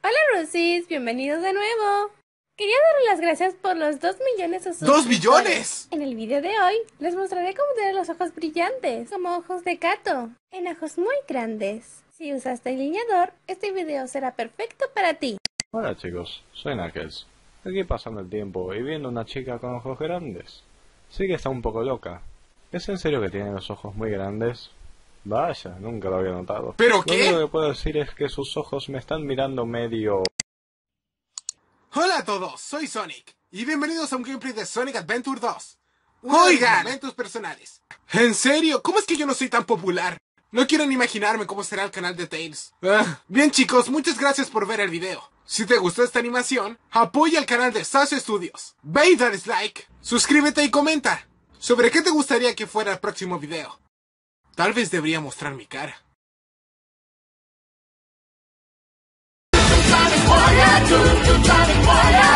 Hola Rusis, bienvenidos de nuevo. Quería darles las gracias por los 2 millones de suscriptores. ¡2 millones! En el video de hoy les mostraré cómo tener los ojos brillantes, como ojos de gato, en ojos muy grandes. Si usaste delineador, este video será perfecto para ti. Hola chicos, soy Knuckles. Aquí pasando el tiempo y viendo una chica con ojos grandes. Sí que está un poco loca. ¿Es en serio que tiene los ojos muy grandes? Vaya, nunca lo había notado. ¿Pero qué? Lo único que puedo decir es que sus ojos me están mirando medio... Hola a todos, soy Sonic, y bienvenidos a un gameplay de Sonic Adventure 2. Oigan, momentos personales. ¿En serio? ¿Cómo es que yo no soy tan popular? No quiero ni imaginarme cómo será el canal de Tails. Bien chicos, muchas gracias por ver el video. Si te gustó esta animación, apoya el canal de Sasso Studios. Ve y dale like, suscríbete y comenta. ¿Sobre qué te gustaría que fuera el próximo video? Tal vez debería mostrar mi cara. Sonic Warrior,